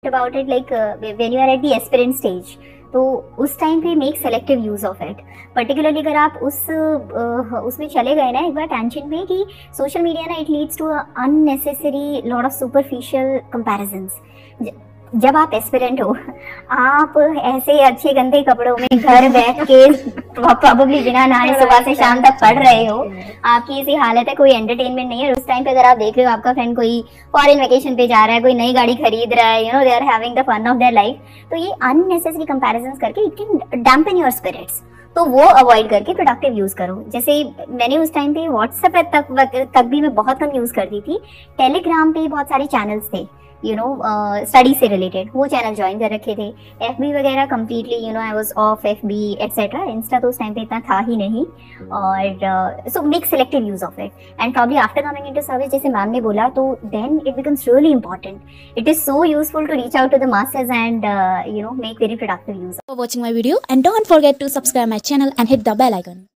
About it like when you are at the aspirant stage, तो उस time पे make selective use of it. Particularly अगर आप उसमें चले गए ना एक बार टेंशन में कि सोशल मीडिया ना it leads to unnecessary lot of superficial comparisons. जब आप एस्पिरेंट हो, आप ऐसे अच्छे गंदे कपड़ों में घर बैठ के प्रोबेबली बिना नहाए सुबह से शाम तक पढ़ रहे हो, आपकी ऐसी हालत है, कोई एंटरटेनमेंट नहीं है। उस टाइम पे अगर आप देख रहे हो आपका फ्रेंड कोई फॉरेन वेकेशन पे जा रहा है, कोई नई गाड़ी खरीद रहा है, you know they are having the fun of their life, तो ये अननेसेसरी कंपैरिजंस करके it can dampen your spirits. तो वो अवॉइड करके प्रोडक्टिव यूज करो। जैसे मैंने उस टाइम पे व्हाट्सएप तक भी मैं बहुत कम यूज करती थी। टेलीग्राम पे बहुत सारे चैनल्स थे, यू नो स्टडी से रिलेटेड, वो चैनल ज्वाइन कर रखे थे। एफबी वगैरह completely you know I was off FB etcetera. Insta तो उस टाइम पे इतना था ही नहीं। और so make selective use of it and probably after coming into service, जैसे मैम ने बोला, तो then it becomes really important. It is so useful to reach out to the masses and you know make very productive use. For watching my video, and don't forget to subscribe my channel and hit the bell icon.